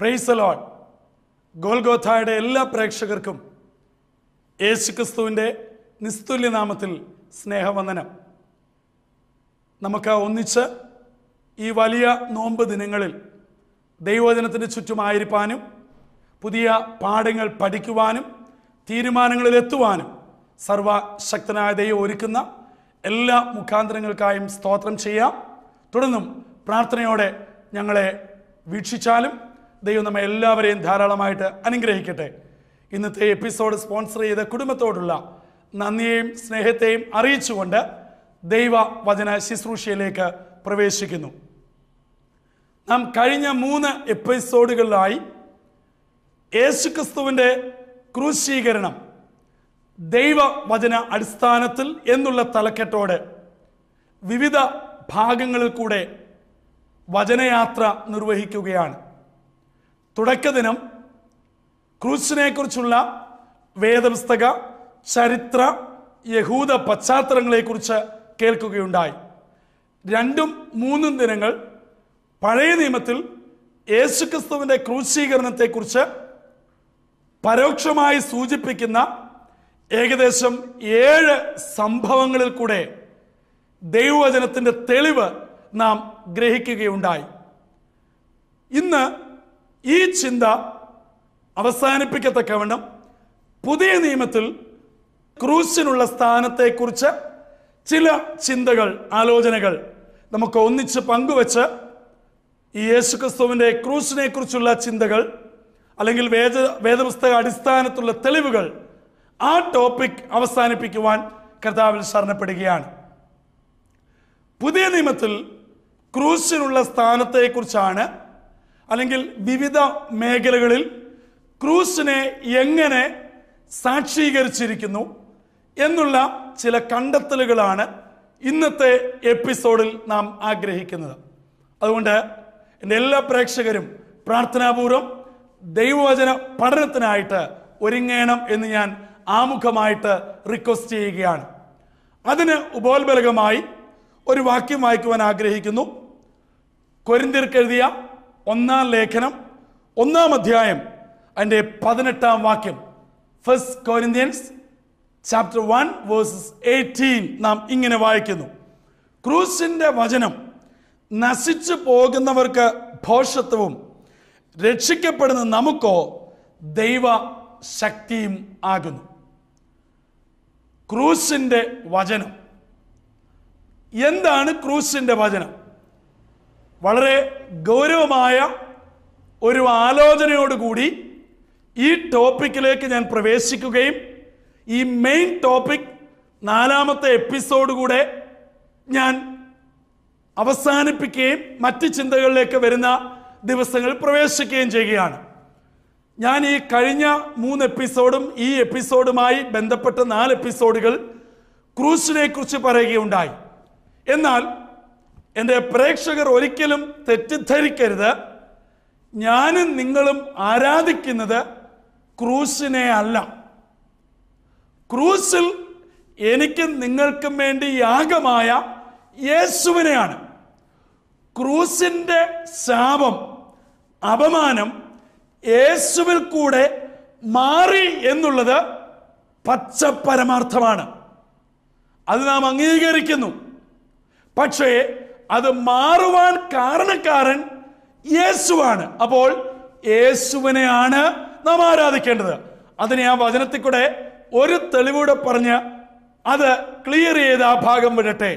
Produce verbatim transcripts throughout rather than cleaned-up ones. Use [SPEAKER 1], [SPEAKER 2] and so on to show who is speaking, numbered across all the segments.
[SPEAKER 1] Praise the Lord. ഗോൽഗോഥായുടെ എല്ലാ പ്രേക്ഷകർക്കും യേശുക്രിസ്തുവിൻ്റെ നിസ്തുല്യ നാമത്തിൽ സ്നേഹവന്ദനം. നമുക്ക് ഒന്നിച്ച് ഈ വലിയ നോമ്പ് ദിനങ്ങളിൽ ദൈവവചനത്തിന് ചുറ്റുമായിരിക്കാനും പുതിയ പാഠങ്ങൾ പഠിക്കുവാനും തീരുമാനങ്ങളിലെത്തുവാനും സർവശക്തനായ ദൈവം ഒരുക്കുന്ന എല്ലാ മുഖാന്തരങ്ങൾക്കായും സ്തോത്രം ചെയ്യാം. തുടർന്നും പ്രാർത്ഥനയോടെ ഞങ്ങളെ വീക്ഷിച്ചാലും ദൈവം നമ്മെ എല്ലാവരെയും ധാരാളമായിട്ട് അനുഗ്രഹിക്കട്ടെ. ഇന്നത്തെ എപ്പിസോഡ് സ്പോൺസർ ചെയ്ത കുടുംബത്തോടുള്ള നന്ദിയെയും സ്നേഹത്തെയും അറിയിച്ചുകൊണ്ട് ദൈവ വചന ശുശ്രൂഷയിലേക്ക് പ്രവേശിക്കുന്നു. നാം കഴിഞ്ഞ മൂന്ന് എപ്പിസോഡുകളിലായി യേശുക്രിസ്തുവിൻ്റെ ക്രൂശീകരണം ദൈവവചന അടിസ്ഥാനത്തിൽ എന്നുള്ള തലക്കെട്ടോടെ വിവിധ ഭാഗങ്ങളിൽ കൂടെ വചനയാത്ര നിർവഹിക്കുകയാണ്. തുടക്കദിനം ക്രൂശിനെക്കുറിച്ചുള്ള വേദപുസ്തക ചരിത്ര യഹൂദ പശ്ചാത്തലങ്ങളെക്കുറിച്ച് കേൾക്കുകയുണ്ടായി. രണ്ടും മൂന്നും ദിനങ്ങൾ പഴയ നിയമത്തിൽ യേശുക്രിസ്തുവിൻ്റെ ക്രൂശീകരണത്തെക്കുറിച്ച് പരോക്ഷമായി സൂചിപ്പിക്കുന്ന ഏകദേശം ഏഴ് സംഭവങ്ങളിൽ കൂടെ ദൈവവചനത്തിൻ്റെ തെളിവ് നാം ഗ്രഹിക്കുകയുണ്ടായി. ഇന്ന് ഈ ചിന്ത അവസാനിപ്പിക്കത്തക്കവണ്ണം പുതിയ നിയമത്തിൽ ക്രൂശിനുള്ള സ്ഥാനത്തെക്കുറിച്ച് ചില ചിന്തകൾ, ആലോചനകൾ നമുക്ക് ഒന്നിച്ച് പങ്കുവച്ച് ഈ യേശുക്രിസ്തുവിൻ്റെ ക്രൂശിനെ കുറിച്ചുള്ള ചിന്തകൾ അല്ലെങ്കിൽ വേദ വേദപുസ്തക അടിസ്ഥാനത്തിലുള്ള തെളിവുകൾ ആ ടോപ്പിക് അവസാനിപ്പിക്കുവാൻ കർത്താവിൽ ശരണപ്പെടുകയാണ്. പുതിയ നിയമത്തിൽ ക്രൂശിനുള്ള സ്ഥാനത്തെക്കുറിച്ചാണ് അല്ലെങ്കിൽ വിവിധ മേഖലകളിൽ ക്രൂശിനെ എങ്ങനെ സാക്ഷീകരിച്ചിരിക്കുന്നു എന്നുള്ള ചില കണ്ടെത്തലുകളാണ് ഇന്നത്തെ എപ്പിസോഡിൽ നാം ആഗ്രഹിക്കുന്നത്. അതുകൊണ്ട് എൻ്റെ എല്ലാ പ്രേക്ഷകരും പ്രാർത്ഥനാപൂർവം ദൈവവചന പഠനത്തിനായിട്ട് ഒരുങ്ങണം എന്ന് ഞാൻ ആമുഖമായിട്ട് റിക്വസ്റ്റ് ചെയ്യുകയാണ്. അതിന് ഉപോത്ബലകമായി ഒരു വാക്യം വായിക്കുവാൻ ആഗ്രഹിക്കുന്നു. കൊരിന്ത്യർക്ക് എഴുതിയ ഒന്നാം ലേഖനം ഒന്നാം അധ്യായം അതിൻ്റെ പതിനെട്ടാം വാക്യം. First Corinthians chapter one verses eighteen നാം ഇങ്ങനെ വായിക്കുന്നു: ക്രൂശിൻ്റെ വചനം നശിച്ചു പോകുന്നവർക്ക് ഭോഷത്വവും രക്ഷിക്കപ്പെടുന്ന നമുക്കോ ദൈവ ശക്തിയും ആകുന്നു. ക്രൂശിൻ്റെ വചനം എന്താണ്? ക്രൂശിൻ്റെ വചനം വളരെ ഗൗരവമായ ഒരു ആലോചനയോടുകൂടി ഈ ടോപ്പിക്കിലേക്ക് ഞാൻ പ്രവേശിക്കുകയും ഈ മെയിൻ ടോപ്പിക് നാലാമത്തെ എപ്പിസോഡ് കൂടെ ഞാൻ അവസാനിപ്പിക്കുകയും മറ്റ് ചിന്തകളിലേക്ക് വരുന്ന ദിവസങ്ങളിൽ പ്രവേശിക്കുകയും ചെയ്യുകയാണ്. ഞാൻ ഈ കഴിഞ്ഞ മൂന്ന് എപ്പിസോഡും ഈ എപ്പിസോഡുമായി ബന്ധപ്പെട്ട നാല് എപ്പിസോഡുകൾ ക്രൂശിനെ കുറിച്ച് പറയുകയുണ്ടായി. എന്നാൽ എൻ്റെ പ്രേക്ഷകർ ഒരിക്കലും തെറ്റിദ്ധരിക്കരുത്, ഞാനും നിങ്ങളും ആരാധിക്കുന്നത് ക്രൂശിനെ അല്ല. ക്രൂശിൽ എനിക്കും നിങ്ങൾക്കും വേണ്ടി യാഗമായ യേശുവിനെയാണ്. ക്രൂശിൻ്റെ ശാപം, അപമാനം യേശുവിൽ കൂടെ മാറി എന്നുള്ളത് പച്ചപരമാർത്ഥമാണ്. അത് നാം അംഗീകരിക്കുന്നു. പക്ഷേ അത് മാറുവാൻ കാരണക്കാരൻ യേശുവാണ്. അപ്പോൾ യേശുവിനെയാണ് നാം ആരാധിക്കേണ്ടത്. അതിനെ ആ വചനത്തിൽ കൂടെ ഒരു തെളിവൂടെ പറഞ്ഞ് അത് ക്ലിയർ ചെയ്ത് ആ ഭാഗം വിടട്ടെ.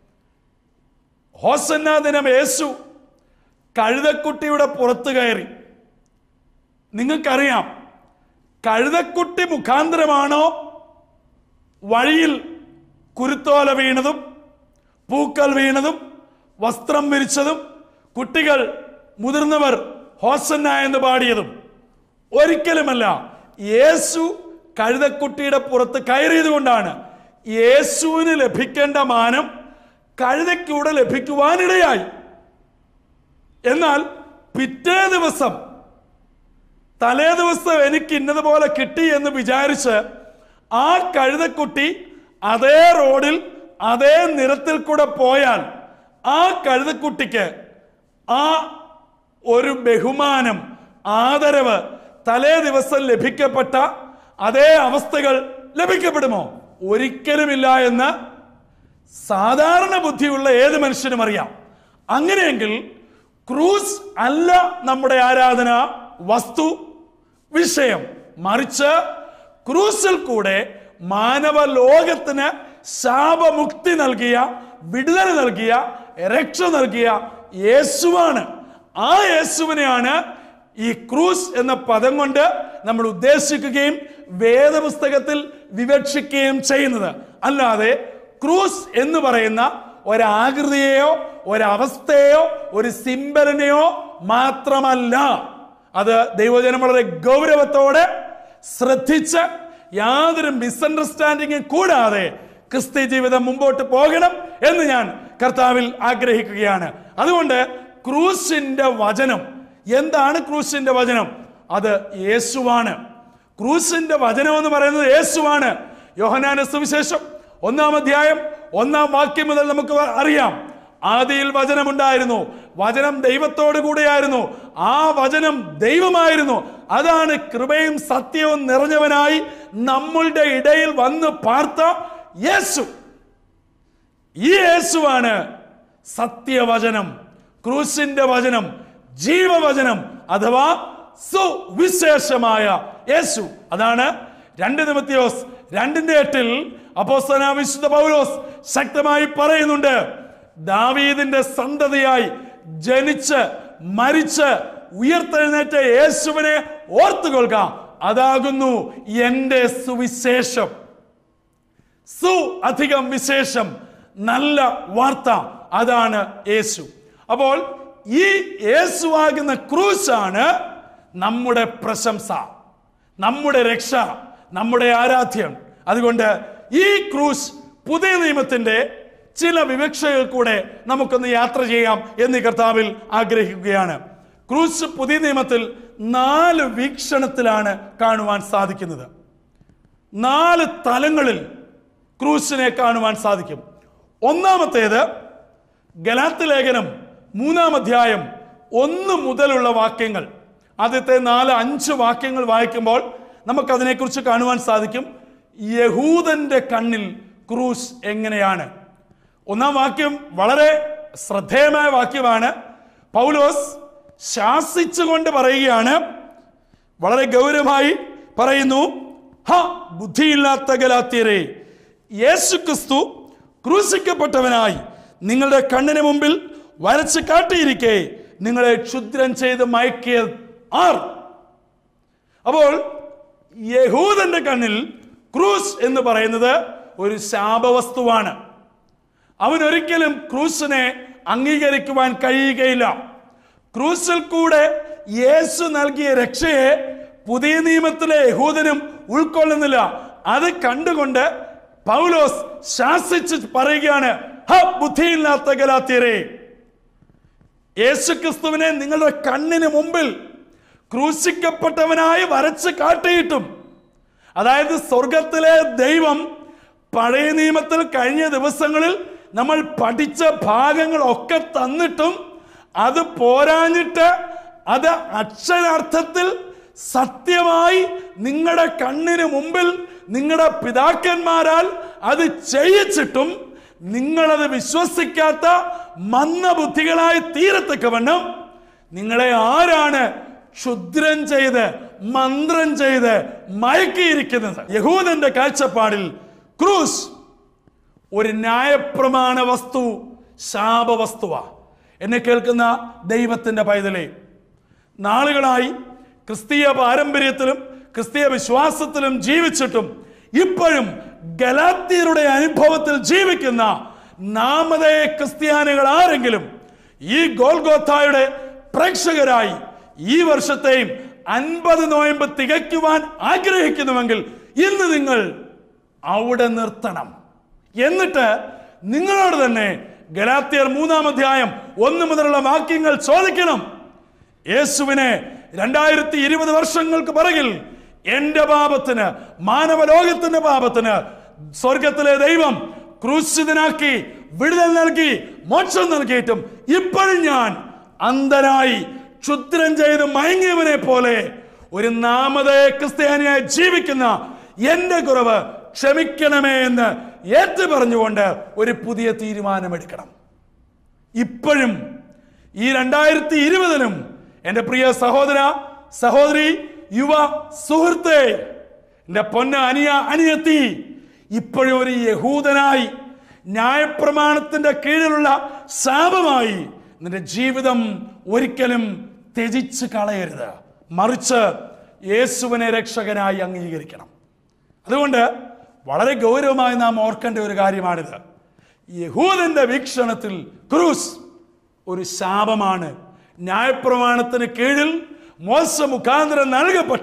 [SPEAKER 1] ഹോസന്ന ദിനം യേശു കഴുതക്കുട്ടിയുടെ പുറത്ത് കയറി. നിങ്ങൾക്കറിയാം, കഴുതക്കുട്ടി മുഖാന്തരമാണോ വഴിയിൽ കുരുത്തോല വീണതും പൂക്കൾ വീണതും വസ്ത്രം വിരിച്ചതും കുട്ടികൾ മുതിർന്നവർ ഹോസന്ന എന്ന് പാടിയതും? ഒരിക്കലുമല്ല. യേശു കഴുതക്കുട്ടിയുടെ പുറത്ത് കയറിയത് കൊണ്ടാണ് യേശുവിന് ലഭിക്കേണ്ട മാനം കഴുതയ്ക്കൂടെ ലഭിക്കുവാനിടയായി. എന്നാൽ പിറ്റേ ദിവസം, തലേ ദിവസം എനിക്ക് ഇന്നതുപോലെ കിട്ടി എന്ന് വിചാരിച്ച് ആ കഴുതക്കുട്ടി അതേ റോഡിൽ അതേ നിരത്തിൽ കൂടെ പോയാൽ ആ കഴുതക്കുട്ടിക്ക് ആ ഒരു ബഹുമാനം ആദരവ് തലേ ദിവസം ലഭിക്കപ്പെട്ട അതേ അവസ്ഥകൾ ലഭിക്കപ്പെടുമോ? ഒരിക്കലുമില്ല എന്ന് സാധാരണ ബുദ്ധിയുള്ള ഏത് മനുഷ്യനും അറിയാം. അങ്ങനെയെങ്കിൽ ക്രൂസ് അല്ല നമ്മുടെ ആരാധന വസ്തു വിഷയം, മറിച്ച് ക്രൂസിൽ കൂടെ മാനവ ലോകത്തിന് ശാപമുക്തി നൽകിയ, വിടുതൽ നൽകിയ, രക്ഷ നൽകിയ യേശുവാണ്. ആ യേശുവിനെയാണ് ഈ ക്രൂസ് എന്ന പദം കൊണ്ട് നമ്മൾ ഉദ്ദേശിക്കുകയും വേദപുസ്തകത്തിൽ വിവക്ഷിക്കുകയും ചെയ്യുന്നത്. അല്ലാതെ ക്രൂസ് എന്ന് പറയുന്ന ഒരാകൃതിയെയോ ഒരവസ്ഥയെയോ ഒരു സിംബലിനെയോ മാത്രമല്ല. അത് ദൈവജനം വളരെ ഗൗരവത്തോടെ ശ്രദ്ധിച്ച് യാതൊരു മിസ്അണ്ടർസ്റ്റാൻഡിങ്ങും കൂടാതെ ക്രിസ്ത്യ ജീവിതം മുമ്പോട്ട് പോകണം എന്ന് ഞാൻ കർത്താവിൽ ആഗ്രഹിക്കുകയാണ്. അതുകൊണ്ട് ക്രൂസിന്റെ വചനം എന്താണ്? ക്രൂസിന്റെ വചനം അത് യേശുവാണ്. ക്രൂസിന്റെ വചനം എന്ന് പറയുന്നത് യേശുവാണ്. യോഹന്നാന്റെ സുവിശേഷം ഒന്നാം അധ്യായം ഒന്നാം വാക്യം മുതൽ നമുക്ക് അറിയാം, ആദിയിൽ വചനമുണ്ടായിരുന്നു, വചനം ദൈവത്തോടു കൂടെയായിരുന്നു, ആ വചനം ദൈവമായിരുന്നു, അതാണ് കൃപയും സത്യവും നിറഞ്ഞവനായി നമ്മളുടെ ഇടയിൽ വന്ന് പാർത്ത യേശു. ഈ യേശുവാണ് സത്യവചനം, ക്രൂസിന്റെ വചനം, ജീവവചനം അഥവാ സുവിശേഷമായ യേശു. അതാണ് രണ്ട് തിമോഥെയോസ് രണ്ടിന്റെ എട്ടിൽ അപ്പോസ്തലനായ വിശുദ്ധ പൗലോസ് ശക്തമായി പറയുന്നുണ്ട്, ദാവീദിന്റെ സന്തതിയായി ജനിച്ച് മരിച്ച് ഉയർത്തെഴുന്നേറ്റ യേശുവിനെ ഓർത്തുകൊള്ളുക, അതാകുന്നു എന്റെ സുവിശേഷം. സു അധികം വിശേഷം, നല്ല വാർത്ത, അതാണ് യേശു. അപ്പോൾ ഈ യേശുവാകുന്ന ക്രൂശാണ് നമ്മുടെ പ്രശംസ, നമ്മുടെ രക്ഷ, നമ്മുടെ ആരാധ്യം. അതുകൊണ്ട് ഈ ക്രൂശ് പുതിയ നിയമത്തിന്റെ ചില വിവക്ഷകൾ കൂടെ നമുക്കൊന്ന് യാത്ര ചെയ്യാം എന്ന് കർത്താവിൽ ആഗ്രഹിക്കുകയാണ്. ക്രൂശ് പുതിയ നിയമത്തിൽ നാല് വീക്ഷണത്തിലാണ് കാണുവാൻ സാധിക്കുന്നത്. നാല് തലങ്ങളിൽ ക്രൂശിനെ കാണുവാൻ സാധിക്കും. ഒന്നാമത്തേത് ഗലാത്യ ലേഖനം മൂന്നാം അധ്യായം ഒന്ന് മുതലുള്ള വാക്യങ്ങൾ. ആദ്യത്തെ നാല് അഞ്ച് വാക്യങ്ങൾ വായിക്കുമ്പോൾ നമുക്കതിനെക്കുറിച്ച് കാണുവാൻ സാധിക്കും യഹൂദന്റെ കണ്ണിൽ ക്രൂശ് എങ്ങനെയാണ്. ഒന്നാം വാക്യം വളരെ ശ്രദ്ധേയമായ വാക്യമാണ്. പൗലോസ് ശാസിച്ചുകൊണ്ട് പറയുകയാണ്, വളരെ ഗൗരവമായി പറയുന്നു, ഹ ബുദ്ധിയില്ലാത്ത ഗലാത്യരെ, യേശു ക്രിസ്തു ക്രൂശിക്കപ്പെട്ടവനായി നിങ്ങളുടെ കണ്ണിന് മുമ്പിൽ വരച്ച് കാട്ടിയിരിക്കെ നിങ്ങളെ ക്ഷുദ്രം ചെയ്ത് മയക്കിയത് ആർ? അപ്പോൾ യഹൂദന്റെ കണ്ണിൽ ക്രൂശ് എന്ന് പറയുന്നത് ഒരു ശാപവസ്തുവാണ്. അവനൊരിക്കലും ക്രൂശിനെ അംഗീകരിക്കുവാൻ കഴിയുകയില്ല. ക്രൂശിൽ കൂടെ യേശു നൽകിയ രക്ഷയെ പുതിയ നിയമത്തിലെ യഹൂദനും ഉൾക്കൊള്ളുന്നില്ല. അത് കണ്ടുകൊണ്ട് പൗലോസ് ശാസിച്ച് പറയുകയാണ്, ഹ ബുദ്ധിയില്ലാത്ത ഗലാത്യരെ, യേശു ക്രിസ്തുവിനെ നിങ്ങളുടെ കണ്ണിന് മുമ്പിൽ ക്രൂശിക്കപ്പെട്ടവനായി വരച്ച് കാട്ടിയിട്ടും, അതായത് സ്വർഗത്തിലെ ദൈവം പഴയ നിയമത്തിൽ കഴിഞ്ഞ ദിവസങ്ങളിൽ നമ്മൾ പഠിച്ച ഭാഗങ്ങളൊക്കെ തന്നിട്ടും അത് പോരാഞ്ഞിട്ട് അത് അക്ഷരാർത്ഥത്തിൽ സത്യമായി നിങ്ങളുടെ കണ്ണിന് മുമ്പിൽ നിങ്ങളുടെ പിതാക്കന്മാരാൽ അത് ചെയ്യിച്ചിട്ടും നിങ്ങളത് വിശ്വസിക്കാത്ത മന്ദബുദ്ധികളായി തീരത്തക്കവണ്ണം നിങ്ങളെ ആരാണ് ക്ഷുദ്രം ചെയ്ത് മന്ത്രം ചെയ്ത് മയക്കിയിരിക്കുന്നത്? യഹൂദന്റെ കാഴ്ചപ്പാടിൽ ക്രൂശ് ഒരു ന്യായപ്രമാണ വസ്തു, ശാപവസ്തുവാ. എന്നെ കേൾക്കുന്ന ദൈവത്തിന്റെ പൈതലേ, നാളുകളായി ക്രിസ്തീയ പാരമ്പര്യത്തിലും ക്രിസ്തീയ വിശ്വാസത്തിലും ജീവിച്ചിട്ടും ഇപ്പോഴും ഗലാത്യരുടെ അനുഭവത്തിൽ ജീവിക്കുന്ന നാമധേയ ക്രിസ്ത്യാനികൾ ആരെങ്കിലും ഈ ഗോൽഗോഥായുടെ പ്രേക്ഷകരായി ഈ വർഷത്തെയും അൻപത് നോയമ്പ് തികയ്ക്കുവാൻ ആഗ്രഹിക്കുന്നുവെങ്കിൽ ഇന്ന് നിങ്ങൾ അവിടെ നിർത്തണം. എന്നിട്ട് നിങ്ങളോട് തന്നെ ഗലാത്യർ മൂന്നാം അധ്യായം ഒന്ന് മുതലുള്ള വാക്യങ്ങൾ ചോദിക്കണം. യേശുവിനെ രണ്ടായിരത്തി ഇരുപത് വർഷങ്ങൾക്ക് പിറകിൽ എന്റെ പാപത്തിന്, മാനവലോകത്തിന്റെ പാപത്തിന് സ്വർഗത്തിലെ ദൈവം ക്രൂശിതനാക്കി വിടുതൽ നൽകി മോക്ഷം നൽകിയിട്ടും ഇപ്പോഴും ഞാൻ അന്ധനായി ക്ഷുദ്രം ചെയ്ത് മയങ്ങിയവനെ പോലെ ഒരു നാമധേയ ക്രിസ്ത്യാനിയായി ജീവിക്കുന്ന എന്റെ കുറവ് ക്ഷമിക്കണമേ എന്ന് ഏറ്റു പറഞ്ഞുകൊണ്ട് ഒരു പുതിയ തീരുമാനമെടുക്കണം. ഇപ്പോഴും ഈ രണ്ടായിരത്തി ഇരുപതിലും എൻ്റെ പ്രിയ സഹോദര സഹോദരി, യുവ സുഹൃത്തെ, എൻ്റെ പൊന്ന അനിയ അനിയത്തി, ഇപ്പോഴും ഒരു യഹൂദനായി ന്യായപ്രമാണത്തിന്റെ കീഴിലുള്ള ശാപമായി നിന്റെ ജീവിതം ഒരിക്കലും ത്യജിച്ച് കളയരുത്. മറിച്ച് യേശുവിനെ രക്ഷകനായി അംഗീകരിക്കണം. അതുകൊണ്ട് വളരെ ഗൗരവമായി നാം ഓർക്കേണ്ട ഒരു കാര്യമാണിത്. യഹൂദന്റെ വീക്ഷണത്തിൽ ക്രൂസ് ഒരു ശാപമാണ്. ന്യായപ്രമാണത്തിന് കീഴിൽ മോശ മുഖാന്തരം നൽകപ്പെട്ട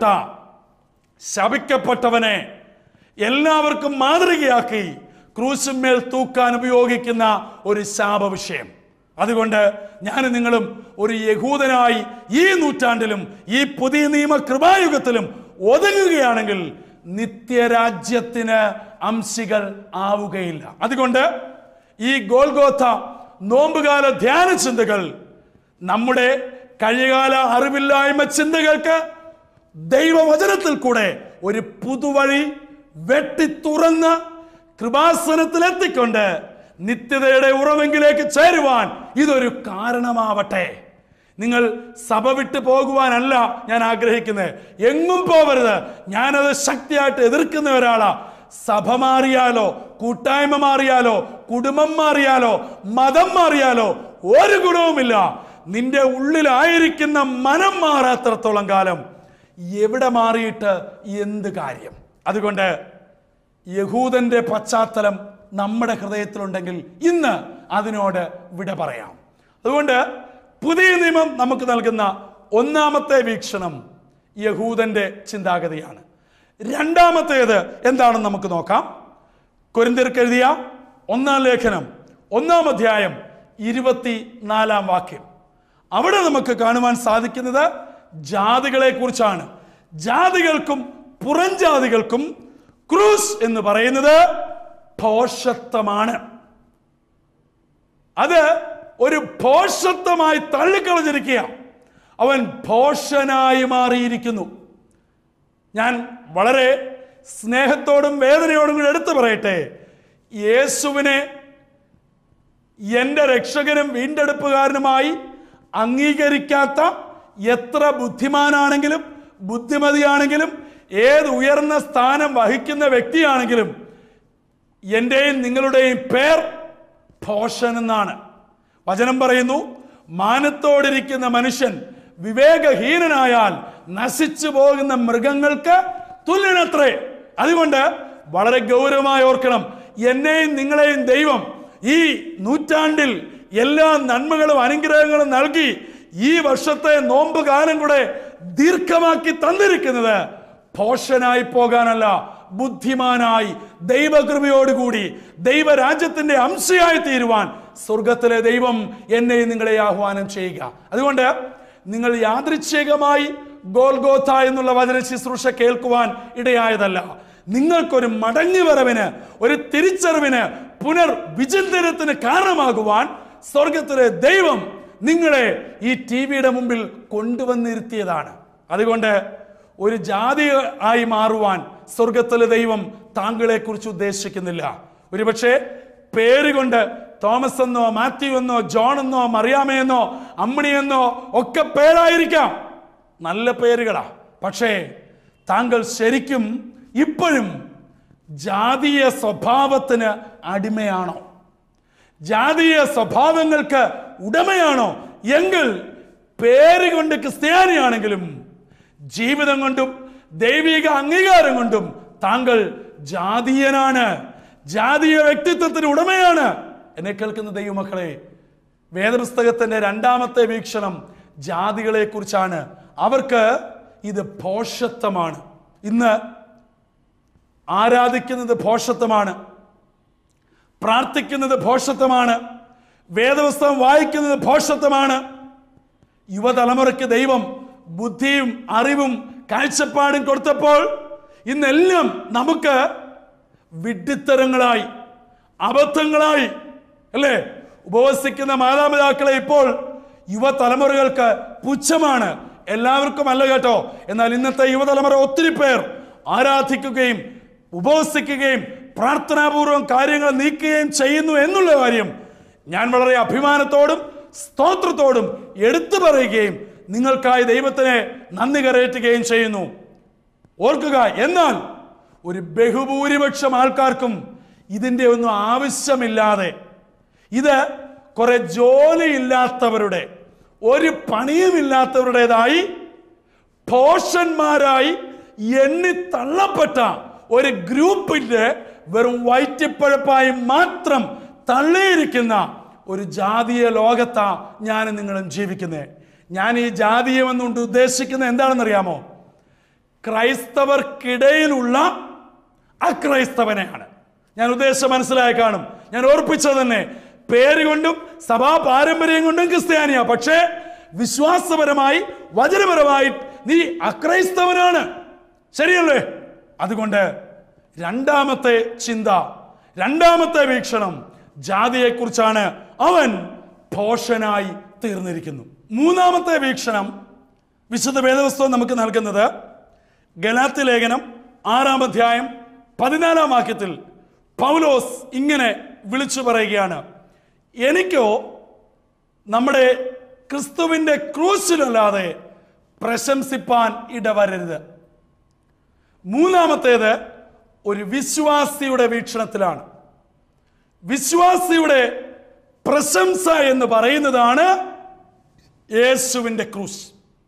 [SPEAKER 1] ശപിക്കപ്പെട്ടവനെ എല്ലാവർക്കും മാതൃകയാക്കി ക്രൂശിന്മേൽ തൂക്കാൻ ഉപയോഗിക്കുന്ന ഒരു ശാപ വിഷയം. അതുകൊണ്ട് ഞാൻ നിങ്ങളും ഒരു യഹൂദനായി ഈ നൂറ്റാണ്ടിലും ഈ പുതിയ നിയമ കൃപായുഗത്തിലും ഒതുങ്ങുകയാണെങ്കിൽ നിത്യരാജ്യത്തിന് അംശികൾ ആവുകയില്ല. അതുകൊണ്ട് ഈ ഗോൽഗോഥ നോമ്പുകാല ധ്യാന ചിന്തകൾ നമ്മുടെ കഴിഞ്ഞകാല അറിവില്ലായ്മ ചിന്തകൾക്ക് ദൈവവചനത്തിൽ കൂടെ ഒരു പുതുവഴി വെട്ടി തുറന്ന് കൃപാസനത്തിലെത്തിക്കൊണ്ട് നിത്യതയുടെ ഉറവെങ്കിലേക്ക് ചേരുവാൻ ഇതൊരു കാരണമാവട്ടെ. നിങ്ങൾ സഭ വിട്ടു പോകുവാനല്ല ഞാൻ ആഗ്രഹിക്കുന്നത്. എങ്ങും പോവരുത്. ഞാനത് ശക്തിയായിട്ട് എതിർക്കുന്ന ഒരാളാ. സഭ മാറിയാലോ, കൂട്ടായ്മ മാറിയാലോ, കുടുംബം മാറിയാലോ, മതം മാറിയാലോ ഒരു ഗുണവുമില്ല. നിന്റെ ഉള്ളിലായിരിക്കുന്ന മനം മാറാത്രത്തോളം കാലം എവിടെ മാറിയിട്ട് എന്ത് കാര്യം? അതുകൊണ്ട് യഹൂദന്റെ പശ്ചാത്തലം നമ്മുടെ ഹൃദയത്തിലുണ്ടെങ്കിൽ ഇന്ന് അതിനോട് വിട പറയാം. അതുകൊണ്ട് പുതിയ നിയമം നമുക്ക് നൽകുന്ന ഒന്നാമത്തെ വീക്ഷണം യഹൂദന്റെ ചിന്താഗതിയാണ്. രണ്ടാമത്തേത് എന്താണെന്ന് നമുക്ക് നോക്കാം. കൊരിന്ത്യർക്ക് എഴുതിയ ഒന്നാം ലേഖനം ഒന്നാം അധ്യായം ഇരുപത്തി നാലാം വാക്യം. അവിടെ നമുക്ക് കാണുവാൻ സാധിക്കുന്നത് ജാതികളെ കുറിച്ചാണ്. ജാതികൾക്കും പുറം ജാതികൾക്കും ക്രൂസ് എന്ന് പറയുന്നത് ഭോഷത്വമാണ്. അത് ഒരു ഭോഷത്വമായി തള്ളിക്കളഞ്ഞിരിക്കുക. അവൻ ഭോഷനായി മാറിയിരിക്കുന്നു. ഞാൻ വളരെ സ്നേഹത്തോടും വേദനയോടും കൂടി എടുത്തു പറയട്ടെ, യേശുവിനെ എൻ്റെ രക്ഷകനും വീണ്ടെടുപ്പുകാരനുമായി അംഗീകരിക്കാത്ത എത്ര ബുദ്ധിമാനാണെങ്കിലും ബുദ്ധിമതിയാണെങ്കിലും ഏത് ഉയർന്ന സ്ഥാനം വഹിക്കുന്ന വ്യക്തിയാണെങ്കിലും എൻ്റെയും നിങ്ങളുടെയും പേർ ഭോഷൻ എന്നാണ്. വചനം പറയുന്നു, മാനത്തോടിരിക്കുന്ന മനുഷ്യൻ വിവേകഹീനനായാൽ നശിച്ചു പോകുന്ന മൃഗങ്ങൾക്ക് തുല്യനത്രേ. അതുകൊണ്ട് വളരെ ഗൗരവമായി ഓർക്കണം, എന്നെയും നിങ്ങളെയും ദൈവം ഈ നൂറ്റാണ്ടിൽ എല്ലാ നന്മകളും അനുഗ്രഹങ്ങളും നൽകി ഈ വർഷത്തെ നോമ്പ് കാലം കൂടെ ദീർഘമാക്കി തന്നിരിക്കുന്നത് ഭോഷനായി പോകാനല്ല, ബുദ്ധിമാനായി ദൈവകൃപയോടുകൂടി ദൈവരാജ്യത്തിന്റെ അംശയായി തീരുവാൻ സ്വർഗത്തിലെ ദൈവം എന്നെ നിങ്ങളെ ആഹ്വാനം ചെയ്യുക. അതുകൊണ്ട് നിങ്ങൾ യാദൃച്ഛികമായി ഗോൽഗോഥ എന്നുള്ള വചന ശുശ്രൂഷ കേൾക്കുവാൻ ഇടയായതല്ല. നിങ്ങൾക്കൊരു മടങ്ങിവരവിന്, ഒരു തിരിച്ചറിവിന്, പുനർവിചിന്തനത്തിന് കാരണമാകുവാൻ സ്വർഗത്തിലെ ദൈവം നിങ്ങളെ ഈ ടി വിയുടെ മുമ്പിൽ കൊണ്ടുവന്നിരുത്തിയതാണ്. അതുകൊണ്ട് ഒരു ജാതി ആയി മാറുവാൻ സ്വർഗത്തിലെ ദൈവം താങ്കളെ കുറിച്ച് ഉദ്ദേശിക്കുന്നില്ല. ഒരുപക്ഷെ പേരുകൊണ്ട് തോമസ് എന്നോ മാത്യു എന്നോ ജോൺ എന്നോ മറിയാമയെന്നോ അമ്മിണിയെന്നോ ഒക്കെ പേരായിരിക്കാം, നല്ല പേരുകളാ. പക്ഷേ താങ്കൾ ശരിക്കും ഇപ്പോഴും ജാതീയ സ്വഭാവത്തിന് അടിമയാണോ? ജാതീയ സ്വഭാവങ്ങൾക്ക് ഉടമയാണോ? എങ്കിൽ പേരുകൊണ്ട് ക്രിസ്ത്യാനിയാണെങ്കിലും ജീവിതം കൊണ്ടും ദൈവിക അംഗീകാരം കൊണ്ടും താങ്കൾ ജാതീയനാണ്, ജാതീയ വ്യക്തിത്വത്തിന് ഉടമയാണ്. എന്നെ കേൾക്കുന്ന ദൈവമക്കളെ, വേദപുസ്തകത്തിന്റെ രണ്ടാമത്തെ വീക്ഷണം ജാതികളെ കുറിച്ചാണ്. അവർക്ക് ഇത് ഭോഷത്വമാണ്. ഇന്ന് ആരാധിക്കുന്നത് ഭോഷത്വമാണ്, പ്രാർത്ഥിക്കുന്നത് ഭോഷത്വമാണ്, വേദപുസ്തകം വായിക്കുന്നത് ഭോഷത്വമാണ്. യുവതലമുറയ്ക്ക് ദൈവം ബുദ്ധിയും അറിവും കാഴ്ചപ്പാടും കൊടുത്തപ്പോൾ ഇന്നെല്ലാം നമുക്ക് വിഡ്ഢിത്തരങ്ങളായി, അബദ്ധങ്ങളായി അല്ലേ? ഉപവസിക്കുന്ന മാതാപിതാക്കളെ ഇപ്പോൾ യുവതലമുറകൾക്ക് പുച്ഛമാണ്. എല്ലാവർക്കും അല്ല കേട്ടോ. എന്നാൽ ഇന്നത്തെ യുവതലമുറ ഒത്തിരി പേർ ആരാധിക്കുകയും ഉപവസിക്കുകയും പ്രാർത്ഥനാപൂർവം കാര്യങ്ങൾ നീക്കുകയും ചെയ്യുന്നു എന്നുള്ള കാര്യം ഞാൻ വളരെ അഭിമാനത്തോടും സ്തോത്രത്തോടും എടുത്തു പറയുകയും നിങ്ങൾക്കായി ദൈവത്തിനെ നന്ദി കരയറ്റുകയും ചെയ്യുന്നു. ഓർക്കുക, എന്നാൽ ഒരു ബഹുഭൂരിപക്ഷം ആൾക്കാർക്കും ഇതിൻ്റെ ഒന്നും ആവശ്യമില്ലാതെ, ഇത് കുറെ ജോലിയില്ലാത്തവരുടെ, ഒരു പണിയുമില്ലാത്തവരുടേതായി ഭോഷന്മാരായി എണ്ണി തള്ളപ്പെട്ട ഒരു ഗ്രൂപ്പിന്റെ വെറും വയറ്റിപ്പഴപ്പായി മാത്രം തള്ളിയിരിക്കുന്ന ഒരു ജാതീയ ലോകത്താ ഞാൻ നിങ്ങളും ജീവിക്കുന്നത്. ഞാൻ ഈ ജാതീയം എന്നുകൊണ്ട് ഉദ്ദേശിക്കുന്നത് എന്താണെന്നറിയാമോ? ക്രൈസ്തവർക്കിടയിലുള്ള അക്രൈസ്തവനെയാണ് ഞാൻ ഉദ്ദേശം. മനസ്സിലായി കാണും. ഞാൻ ഓർപ്പിച്ചത് തന്നെ, പേര് കൊണ്ടും സഭാ പാരമ്പര്യം കൊണ്ടും ക്രിസ്ത്യാനിയാ, പക്ഷേ വിശ്വാസപരമായി വചനപരമായി നീ അക്രൈസ്തവനാണ്. ശരിയല്ലേ? അതുകൊണ്ട് രണ്ടാമത്തെ ചിന്ത, രണ്ടാമത്തെ വീക്ഷണം ജാതിയെക്കുറിച്ചാണ്. അവൻ ഭോഷനായി തീർന്നിരിക്കുന്നു. മൂന്നാമത്തെ വീക്ഷണം വിശുദ്ധ വേദപുസ്തകം നമുക്ക് നൽകുന്നത് ഗലാത്യ ലേഖനം ആറാം അധ്യായം പതിനാലാം വാക്യത്തിൽ പൗലോസ് ഇങ്ങനെ വിളിച്ചു പറയുകയാണ്, എനിക്കോ നമ്മുടെ ക്രിസ്തുവിന്റെ ക്രൂശിലല്ലാതെ പ്രശംസിപ്പാൻ ഇടവരരുത്. മൂന്നാമത്തേത് ഒരു വിശ്വാസിയുടെ വീക്ഷണത്തിലാണ്. വിശ്വാസിയുടെ പ്രശംസ എന്ന് പറയുന്നതാണ് യേശുവിന്റെ ക്രൂശ്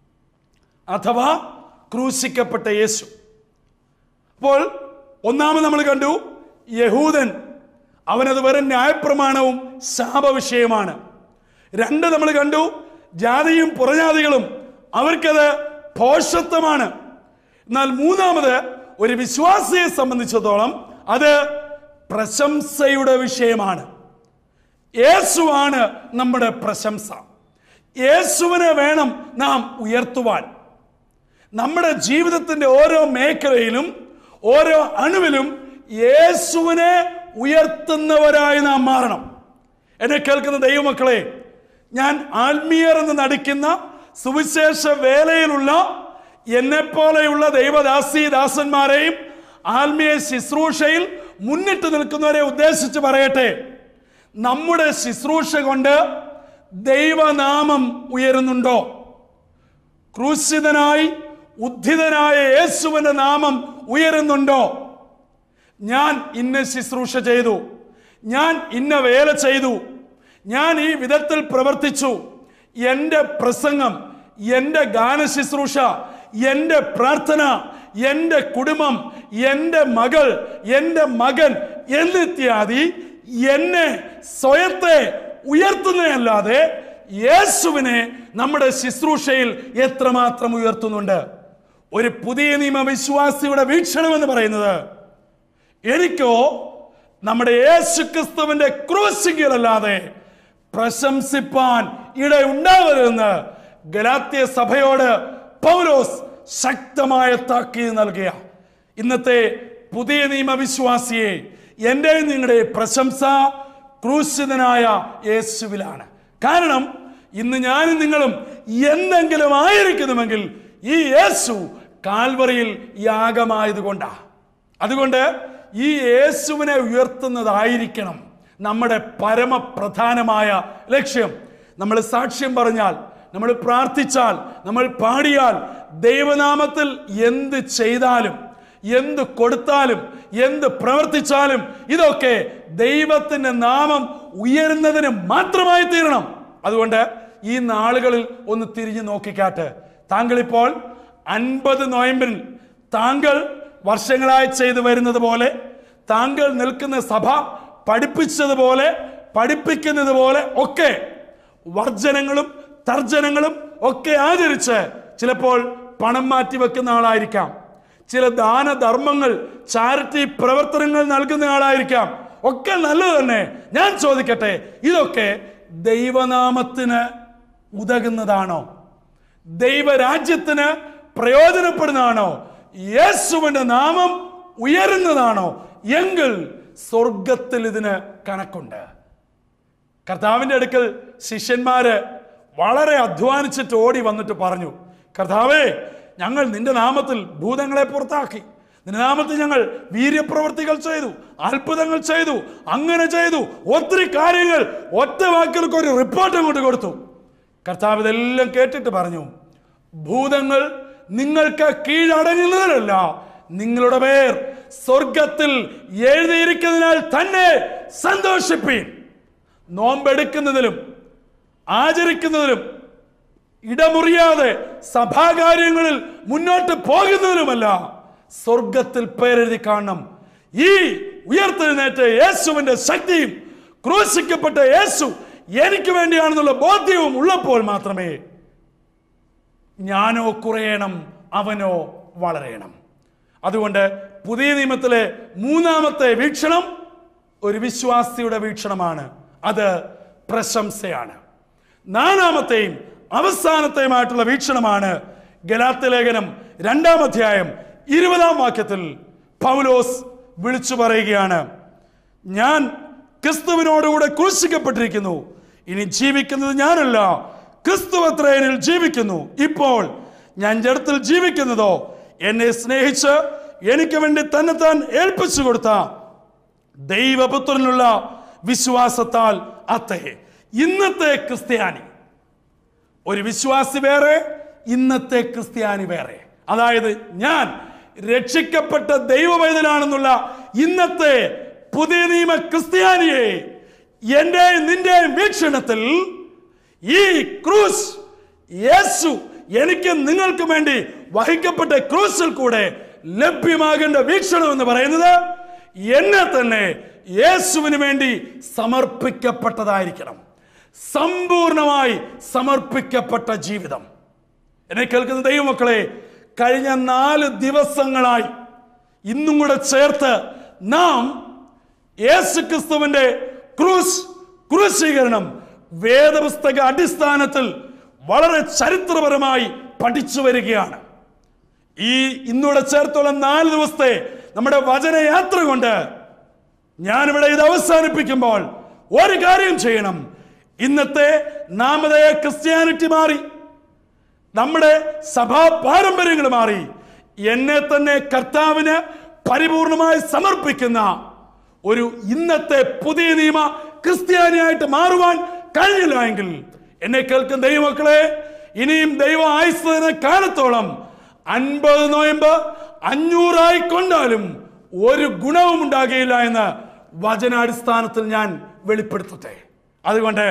[SPEAKER 1] അഥവാ ക്രൂശിക്കപ്പെട്ട യേശു. അപ്പോൾ ഒന്നാമത് നമ്മൾ കണ്ടു, യഹൂദൻ, അവനത് വെറും ന്യായപ്രമാണവും ശാപവിഷയമാണ്. രണ്ട്, നമ്മൾ കണ്ടു, ജാതിയും പുറജാതികളും അവർക്കത് ഭോഷത്വമാണ്. എന്നാൽ മൂന്നാമത് ഒരു വിശ്വാസിയെ സംബന്ധിച്ചിടത്തോളം അത് പ്രശംസയുടെ വിഷയമാണ്. യേശുവാണ് നമ്മുടെ പ്രശംസ. യേശുവിനെ വേണം നാം ഉയർത്തുവാൻ. നമ്മുടെ ജീവിതത്തിന്റെ ഓരോ മേഖലയിലും ഓരോ അണുവിലും യേശുവിനെ ഉയർത്തുന്നവരായി നാം മാറണം. എന്നെ കേൾക്കുന്ന ദൈവമക്കളെ, ഞാൻ ആത്മീയർ എന്ന് നടിക്കുന്ന സുവിശേഷ വേലയിലുള്ള എന്നെപ്പോലെയുള്ള ദൈവദാസി ദാസന്മാരെയും ആത്മീയ ശുശ്രൂഷയിൽ മുന്നിട്ട് നിൽക്കുന്നവരെ ഉദ്ദേശിച്ച് പറയട്ടെ, നമ്മുടെ ശുശ്രൂഷ കൊണ്ട് ദൈവനാമം ഉയരുന്നുണ്ടോ? ക്രൂശിതനായി ഉദ്ധിതനായ യേശുവിന്റെ നാമം ഉയരുന്നുണ്ടോ? ഞാൻ ഇന്ന ശുശ്രൂഷ ചെയ്തു, ഞാൻ ഇന്ന വേല ചെയ്തു, ഞാൻ ഈ വിധത്തിൽ പ്രവർത്തിച്ചു, എൻ്റെ പ്രസംഗം, എൻ്റെ ഗാന ശുശ്രൂഷ, എൻ്റെ പ്രാർത്ഥന, എൻ്റെ കുടുംബം, എൻ്റെ മകൾ, എൻ്റെ മകൻ എന്നിത്യാദി എന്നെ സ്വയത്തെ ഉയർത്തുന്നതല്ലാതെ യേശുവിനെ നമ്മുടെ ശുശ്രൂഷയിൽ എത്രമാത്രം ഉയർത്തുന്നുണ്ട്? ഒരു പുതിയ നിയമ വിശ്വാസിയുടെ വീക്ഷണം എന്ന് പറയുന്നത്, എനിക്കോ നമ്മുടെ യേശു ക്രിസ്തുവിന്റെ ക്രൂശിക്കലല്ലാതെ പ്രശംസിപ്പാൻ ഇടയുണ്ടാവരുതെന്ന് ഗലാത്യ സഭയോട് പൗലോസ് ശക്തമായ താക്കീത് നൽകുക. ഇന്നത്തെ പുതിയ നിയമ വിശ്വാസിയെ, എൻ്റെ നിങ്ങളുടെ പ്രശംസ ക്രൂശിതനായ യേശുവിലാണ്. കാരണം ഇന്ന് ഞാനും നിങ്ങളും എന്തെങ്കിലും ആയിരിക്കുന്നുവെങ്കിൽ ഈ യേശു കാൽവറിയിൽ യാഗമായതുകൊണ്ടാ. അതുകൊണ്ട് ഈ യേശുവിനെ ഉയർത്തുന്നതായിരിക്കണം നമ്മുടെ പരമപ്രധാനമായ ലക്ഷ്യം. നമ്മൾ സാക്ഷ്യം പറഞ്ഞാൽ, നമ്മൾ പ്രാർത്ഥിച്ചാൽ, നമ്മൾ പാടിയാൽ, ദൈവനാമത്തിൽ എന്ത് ചെയ്താലും, എന്ത് കൊടുത്താലും, എന്ത് പ്രവർത്തിച്ചാലും ഇതൊക്കെ ദൈവത്തിന്റെ നാമം ഉയരുന്നതിന് മാത്രമായി തീരണം. അതുകൊണ്ട് ഈ നാളുകളിൽ ഒന്ന് തിരിഞ്ഞു നോക്കിക്കാട്ട്. താങ്കൾ ഇപ്പോൾ അൻപത് നോയമ്പിൽ താങ്കൾ വർഷങ്ങളായി ചെയ്തു വരുന്നത് പോലെ, താങ്കൾ നിൽക്കുന്ന സഭ പഠിപ്പിച്ചതുപോലെ, പഠിപ്പിക്കുന്നത് പോലെ ഒക്കെ വർജനങ്ങളും തർജനങ്ങളും ഒക്കെ ആചരിച്ച് ചിലപ്പോൾ പണം മാറ്റി വെക്കുന്ന ആളായിരിക്കാം, ചില ദാനധർമ്മങ്ങൾ, ചാരിറ്റി പ്രവർത്തനങ്ങൾ നൽകുന്ന ആളായിരിക്കാം. ഒക്കെ നല്ലത് തന്നെ. ഞാൻ ചോദിക്കട്ടെ, ഇതൊക്കെ ദൈവനാമത്തിന് ഉതകുന്നതാണോ? ദൈവരാജ്യത്തിന് പ്രയോജനപ്പെടുന്നതാണോ? യേശുവിന്റെ നാമം ഉയരുന്നതാണോ? എങ്കിൽ സ്വർഗത്തിൽ ഇതിന് കണക്കുണ്ട്. കർത്താവിന്റെ അടുക്കൽ ശിഷ്യന്മാര് വളരെ അധ്വാനിച്ചിട്ട് ഓടി വന്നിട്ട് പറഞ്ഞു, കർത്താവേ, ഞങ്ങൾ നിന്റെ നാമത്തിൽ ഭൂതങ്ങളെ പുറത്താക്കി, നിന്റെ നാമത്തിൽ ഞങ്ങൾ വീര്യപ്രവൃത്തികൾ ചെയ്തു, അത്ഭുതങ്ങൾ ചെയ്തു, അങ്ങനെ ചെയ്തു, ഒത്തിരി കാര്യങ്ങൾ ഒറ്റ വാക്കുകൾക്ക് ഒരു റിപ്പോർട്ട് അങ്ങോട്ട് കൊടുത്തു. കർത്താവ് ഇതെല്ലാം കേട്ടിട്ട് പറഞ്ഞു, ഭൂതങ്ങൾ നിങ്ങൾക്ക് കീഴടങ്ങുന്നതിലല്ല, നിങ്ങളുടെ പേർ സ്വർഗത്തിൽ എഴുതിയിരിക്കുന്നതിനാൽ തന്നെ സന്തോഷിപ്പീൻ. നോമ്പെടുക്കുന്നതിലും ആചരിക്കുന്നതിലും ഇടമുറിയാതെ സഭാകാര്യങ്ങളിൽ മുന്നോട്ട് പോകുന്നതിലുമല്ല സ്വർഗത്തിൽ പേരെഴുതി കാണണം. ഈ ഉയർത്തെഴുന്നേറ്റ യേശുവിന്റെ ശക്തിയും ക്രൂശിക്കപ്പെട്ട യേശു എനിക്ക് വേണ്ടിയാണെന്നുള്ള ബോധ്യവും ഉള്ളപ്പോൾ മാത്രമേ ഞാനോ കുറയണം, അവനോ വളരേണം. അതുകൊണ്ട് പുതിയ നിയമത്തിലെ മൂന്നാമത്തെ വീക്ഷണം ഒരു വിശ്വാസിയുടെ വീക്ഷണമാണ്. അത് പ്രശംസയാണ്. നാലാമത്തെയും അവസാനത്തെയുമായിട്ടുള്ള വീക്ഷണമാണ് ഗലാത്യ ലേഖനം രണ്ടാം അധ്യായം ഇരുപതാം വാക്യത്തിൽ പൗലോസ് വിളിച്ചു പറയുകയാണ്, ഞാൻ ക്രിസ്തുവിനോടുകൂടെ ക്രൂശിക്കപ്പെട്ടിരിക്കുന്നു, ഇനി ജീവിക്കുന്നത് ഞാനല്ല, ക്രിസ്തു അത്രേ എന്നിൽ ജീവിക്കുന്നു. ഇപ്പോൾ ഞാൻ ജഡത്തിൽ ജീവിക്കുന്നതോ എന്നെ സ്നേഹിച്ച് എനിക്ക് വേണ്ടി തന്നെത്താൻ ഏൽപ്പിച്ചു കൊടുത്ത ദൈവപുത്രനുള്ള വിശ്വാസത്താൽ അത്രേ. ഇന്നത്തെ ക്രിസ്ത്യാനി ഒരു വിശ്വാസി വേറെ, ഇന്നത്തെ ക്രിസ്ത്യാനി വേറെ. അതായത് ഞാൻ രക്ഷിക്കപ്പെട്ട ദൈവവൈതലാണെന്നുള്ള ഇന്നത്തെ പുതിയ നിയമ ക്രിസ്ത്യാനിയെ എൻ്റെ നിന്റെ വീക്ഷണത്തിൽ ഈ ക്രൂസ് യേശു എനിക്ക് നിങ്ങൾക്ക് വേണ്ടി വഹിക്കപ്പെട്ട ക്രൂസിൽ കൂടെ ലഭ്യമാകേണ്ട വീക്ഷണം എന്ന് പറയുന്നത് എന്നെ തന്നെ യേശുവിന് വേണ്ടി സമർപ്പിക്കപ്പെട്ടതായിരിക്കണം. സമ്പൂർണമായി സമർപ്പിക്കപ്പെട്ട ജീവിതം. എന്നെ കേൾക്കുന്ന ദൈവമക്കളെ, കഴിഞ്ഞ നാല് ദിവസങ്ങളായി ഇന്നും കൂടെ ചേർത്ത് നാം യേശുക്രിസ്തുവിന്റെ ക്രൂസ് ക്രൂശീകരണം വേദപുസ്തക അടിസ്ഥാനത്തിൽ വളരെ ചരിത്രപരമായി പഠിച്ചു വരികയാണ്. ഈ ഇന്നൂടെ ചേർത്തുള്ള നാല് ദിവസത്തെ നമ്മുടെ വചനയാത്ര കൊണ്ട് ഞാനിവിടെ ഇത് അവസാനിപ്പിക്കുമ്പോൾ ഒരു കാര്യം ചെയ്യണം. ഇന്നത്തെ നാമധേയ ക്രിസ്ത്യാനിറ്റി മാറി, നമ്മുടെ സഭാ പാരമ്പര്യങ്ങൾ മാറി, എന്നെ തന്നെ കർത്താവിന് പരിപൂർണമായി സമർപ്പിക്കുന്ന ഒരു ഇന്നത്തെ പുതിയ നിയമ ക്രിസ്ത്യാനിയായിട്ട് മാറുവാൻ കഴിഞ്ഞില്ല എങ്കിൽ എന്നെ കേൾക്കുന്ന ദൈവമക്കളെ, ഇനിയും ദൈവ ആയുസ്സതിന് കാലത്തോളം അൻപത് നോയമ്പ് അഞ്ഞൂറായി കൊണ്ടാലും ഒരു ഗുണവും ഉണ്ടാകുകയില്ല എന്ന് വചനാടിസ്ഥാനത്തിൽ ഞാൻ വെളിപ്പെടുത്തട്ടെ. അതുകൊണ്ട്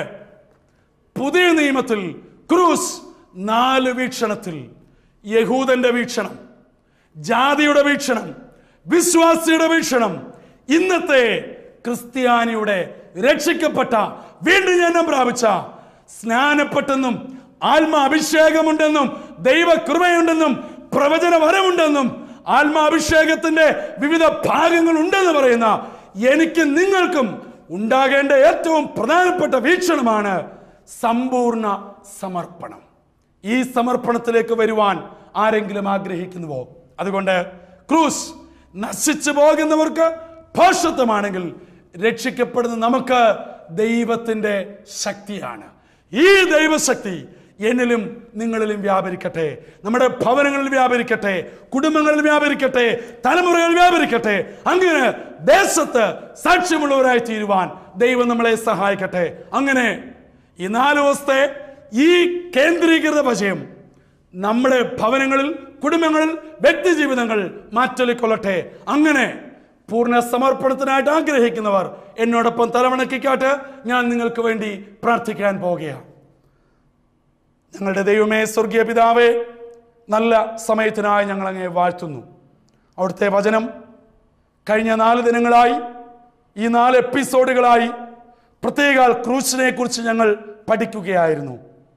[SPEAKER 1] പുതിയ നിയമത്തിൽ ക്രൂസ് നാല് വീക്ഷണത്തിൽ, യഹൂദന്റെ വീക്ഷണം, ജാതിയുടെ വീക്ഷണം, വിശ്വാസിയുടെ വീക്ഷണം, ഇന്നത്തെ ക്രിസ്ത്യാനിയുടെ രക്ഷിക്കപ്പെട്ട വീണ്ടും ജന്മം പ്രാപിച്ച സ്നാനപ്പെട്ടെന്നും ആത്മാഭിഷേകമുണ്ടെന്നും ദൈവകൃപയുണ്ടെന്നും പ്രവചന വരമുണ്ടെന്നും ആത്മാഭിഷേകത്തിന്റെ വിവിധ ഭാഗങ്ങൾ ഉണ്ടെന്ന് പറയുന്ന എനിക്ക് നിങ്ങൾക്കും ഉണ്ടാകേണ്ട ഏറ്റവും പ്രധാനപ്പെട്ട വീക്ഷണമാണ് സമ്പൂർണ്ണ സമർപ്പണം. ഈ സമർപ്പണത്തിലേക്ക് വരുവാൻ ആരെങ്കിലും ആഗ്രഹിക്കുന്നുവോ? അതുകൊണ്ട് ക്രൂസ് നശിച്ചു പോകുന്നവർക്ക് ഭോഷത്വമാണെങ്കിൽ രക്ഷിക്കപ്പെടുന്ന നമുക്ക് ദൈവത്തിന്റെ ശക്തിയാണ്. ഈ ദൈവശക്തി എന്നിലും നിങ്ങളിലും വ്യാപരിക്കട്ടെ, നമ്മുടെ ഭവനങ്ങളിൽ വ്യാപരിക്കട്ടെ, കുടുംബങ്ങളിൽ വ്യാപരിക്കട്ടെ, തലമുറകളിൽ വ്യാപരിക്കട്ടെ. അങ്ങനെ ദേശത്ത് സാക്ഷ്യമുള്ളവരായി തീരുവാൻ ദൈവം നമ്മളെ സഹായിക്കട്ടെ. അങ്ങനെ ഈ നാല് ദിവസത്തെ ഈ കേന്ദ്രീകൃത വിജയം നമ്മുടെ ഭവനങ്ങളിൽ, കുടുംബങ്ങളിൽ, വ്യക്തി ജീവിതങ്ങൾ മാറ്റൊലിക്കൊള്ളട്ടെ. അങ്ങനെ പൂർണ്ണ സമർപ്പണത്തിനായിട്ട് ആഗ്രഹിക്കുന്നവർ എന്നോടൊപ്പം തലവണക്കിക്കാട്ട് ഞാൻ നിങ്ങൾക്ക് വേണ്ടി പ്രാർത്ഥിക്കാൻ പോകുകയാണ്. ഞങ്ങളുടെ ദൈവമേ, സ്വർഗീയ പിതാവേ, നല്ല സമയത്തിനായി ഞങ്ങൾ അങ്ങേ വാഴ്ത്തുന്നു. അവിടുത്തെ വചനം കഴിഞ്ഞ നാല് ദിനങ്ങളായി, ഈ നാല് എപ്പിസോഡുകളായി പ്രത്യേക ക്രൂശിനെ കുറിച്ച് ഞങ്ങൾ പഠിക്കുകയായിരുന്നു.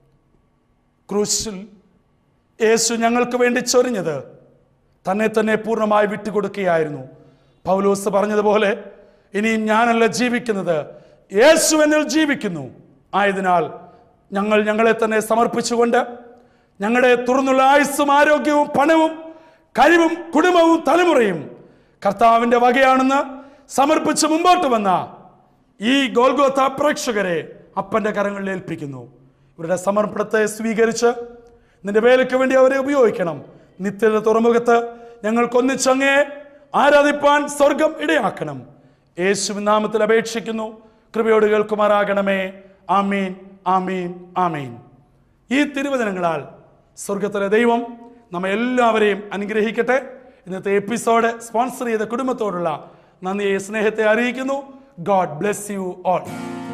[SPEAKER 1] ക്രൂശിൽ യേശു ഞങ്ങൾക്ക് വേണ്ടി ചൊരിഞ്ഞത് തന്നെ തന്നെ പൂർണ്ണമായി വിട്ടുകൊടുക്കുകയായിരുന്നു. പൗലോസ് പറഞ്ഞതുപോലെ, ഇനിയും ഞാനല്ല ജീവിക്കുന്നത്, യേശു എന്നിൽ ജീവിക്കുന്നു. ആയതിനാൽ ഞങ്ങൾ ഞങ്ങളെ തന്നെ സമർപ്പിച്ചുകൊണ്ട് ഞങ്ങളുടെ തുറന്നുള്ള ആയുസ്സും ആരോഗ്യവും പണവും കഴിവും കുടുംബവും തലമുറയും കർത്താവിൻ്റെ വകയാണെന്ന് സമർപ്പിച്ച് മുമ്പോട്ട് വന്ന ഈ ഗോൽഗോഥ പ്രേക്ഷകരെ അപ്പൻ്റെ കരങ്ങളിൽ ഏൽപ്പിക്കുന്നു. ഇവരുടെ സമർപ്പണത്തെ സ്വീകരിച്ച് നിന്റെ വേലയ്ക്ക് വേണ്ടി അവരെ ഉപയോഗിക്കണം. നിത്യത തുറമുഖത്ത് ഞങ്ങൾക്കൊന്നിച്ചങ്ങേ ആരാധിപ്പാൻ സ്വർഗം ഇടയാക്കണം. യേശുവിൻ നാമത്തിൽ അപേക്ഷിക്കുന്നു. കൃപയോട് കേൾക്കുമാറാകണമേ. ആമീൻ, ആമീൻ, ആമീൻ. ഈ തിരുവചനങ്ങളാൽ സ്വർഗത്തിലെ ദൈവം നമ്മെ എല്ലാവരെയും അനുഗ്രഹിക്കട്ടെ. ഇന്നത്തെ എപ്പിസോഡ് സ്പോൺസർ ചെയ്ത കുടുംബത്തോടുള്ള നന്ദിയെ, സ്നേഹത്തെ അറിയിക്കുന്നു. God bless you all.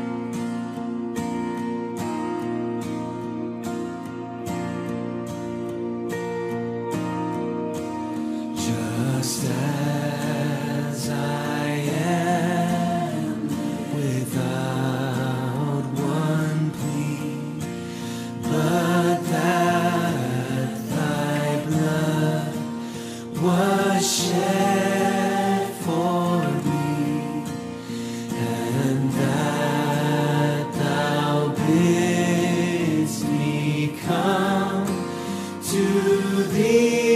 [SPEAKER 2] Just as I am, without one plea, but that thy blood was shed for me, and that thou bidst me come to thee.